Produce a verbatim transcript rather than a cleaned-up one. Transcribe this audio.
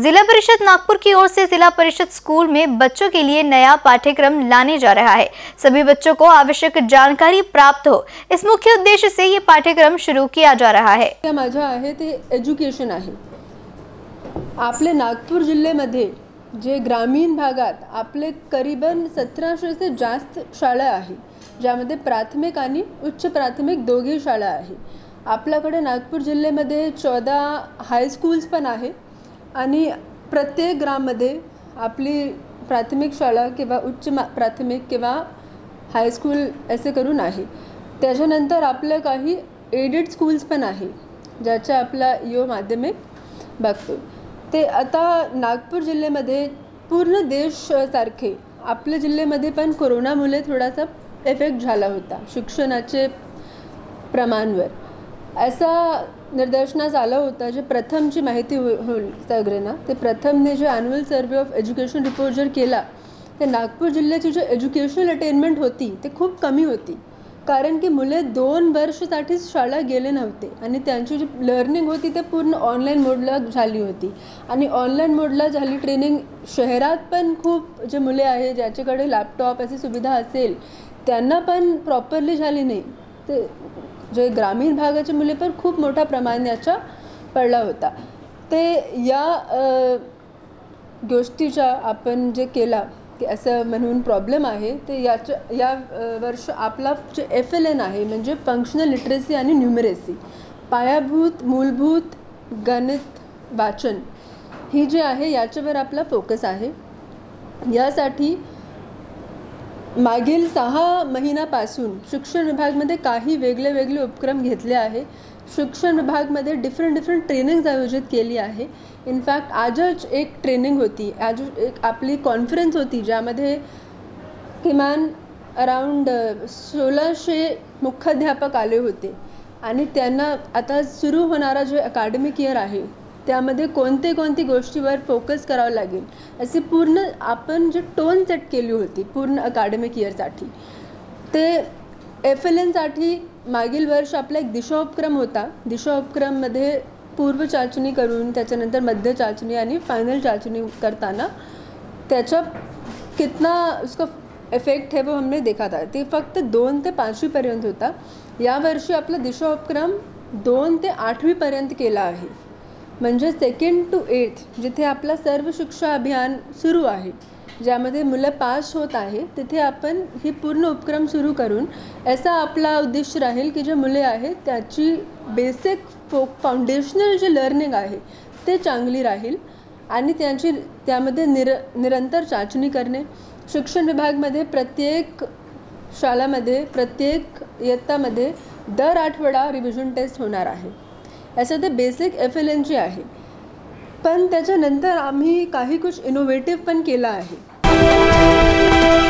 जिला परिषद नागपुर की ओर से जिला परिषद स्कूल में बच्चों के लिए नया पाठ्यक्रम लाने जा रहा है। सभी बच्चों को आवश्यक जानकारी प्राप्त हो, इस मुख्य उद्देश्य से ये पाठ्यक्रम शुरू किया जा रहा है। माझा आहे ते एज्युकेशन आहे। आपले नागपूर जिल्ह्यामध्ये जे ग्रामीण भागात आपले करीबन सतराशे से जास्त शाळा आहे, ज्यामध्ये प्राथमिक आणि उच्च प्राथमिक दोघी शाळा आहे। आपल्याकडे नागपूर जिल्ह्यामध्ये चौदा हायस्कूल्स पण आहे आणि प्रत्येक ग्राममध्ये आपली प्राथमिक शाळा किंवा उच्च प्राथमिक किंवा हायस्कूल असे करून आहे। त्याच्यानंतर आपले काही एडेड स्कूल्स पण आहे, ज्याच्या आपला यो माध्यमिक बघतो। ते आता नागपूर जिल्ह्यामध्ये पूर्ण देश सारखे आपल्या जिल्ह्यामध्ये पण कोरोनामुळे थोडासा इफेक्ट झाला होता शिक्षणाचे प्रमाणवर। ऐसा निर्देशनास आला होता जे प्रथमची माहिती होईल सगळ्यांना, ते प्रथमने जे annual survey of education report जर केला ते नागपूर जिल्ह्याची जे एज्युकेशनल अटेनमेंट होती ते खूप कमी होती, कारण की मुले दोन वर्षासाठी शाळा गेले नव्हते आणि त्यांची जी लर्निंग होती ते पूर्ण ऑनलाईन मोडला झाली होती। आणि ऑनलाईन मोडला झाली ट्रेनिंग शहरात पण खूप जे मुले आहे ज्याच्याकडे लॅपटॉप अशी सुविधा असेल त्यांना पण प्रॉपरली झाली नाही। ते जे ग्रामीण भागाचे मुले पण खूप मोठा प्रमाणाचा पडला होता। ते या गोष्टीचा आपण जे केला की असं म्हणून प्रॉब्लेम आहे ते याच्या या वर्ष आपला जे एफ एल एन आहे म्हणजे फंक्शनल लिटरेसी आणि न्यूमरेसी, पायाभूत मूलभूत गणित वाचन ही जे आहे याच्यावर आपला फोकस आहे। यासाठी मागील सहा महिन्यापासून शिक्षण विभागामध्ये काही वेगळे वेगळे उपक्रम घेतले आहे। शिक्षण विभागामध्ये डिफरंट डिफरंट ट्रेनिंग्स आयोजित केली आहे। इनफॅक्ट आजच एक ट्रेनिंग होती, आज एक आपली कॉन्फरन्स होती ज्यामध्ये किमान अराउंड सोळाशे मुख्याध्यापक आले होते आणि त्यांना आता सुरू होणारा जो अकॅडमिक इयर आहे त्यामध्ये कोणते कोणती गोष्टीवर फोकस करावं लागेल असे पूर्ण आपण जे टोन सेट केली होती पूर्ण अकॅडमिक इयरसाठी। ते एफ एल एनसाठी मागील वर्ष आपला एक दिशा उपक्रम होता। दिशा उपक्रममध्ये पूर्व चाचणी करून त्याच्यानंतर मध्य चाचणी आणि फायनल चाचणी करताना त्याचा कितना उसका इफेक्ट है वो हमने देखा था। ते फक्त दोन ते पाचवीपर्यंत होता। यावर्षी आपला दिशा उपक्रम दोन ते आठवीपर्यंत केला आहे, म्हणजे सेकंड टू एथ जिथे आपला सर्व शिक्षा अभियान सुरू आहे, ज्यामध्ये मुलं पास होत आहे तिथे आपण ही पूर्ण उपक्रम सुरू करून ऐसा आपला उद्देश राहील की जे मुले आहेत त्याची बेसिक फो फाउंडेशनल जे लर्निंग आहे ते चांगली राहील आणि त्यांची त्यामध्ये निर निरंतर चाचणी करणे। शिक्षण विभागामध्ये प्रत्येक शाळेमध्ये प्रत्येक इयत्तामध्ये दर आठवडा रिव्हिजन टेस्ट होणार आहे। असं ते बेसिक एफ एल एनची आहे। पण त्याच्यानंतर आम्ही काही कुछ इनोव्हेटिव्ह पण केला आहे।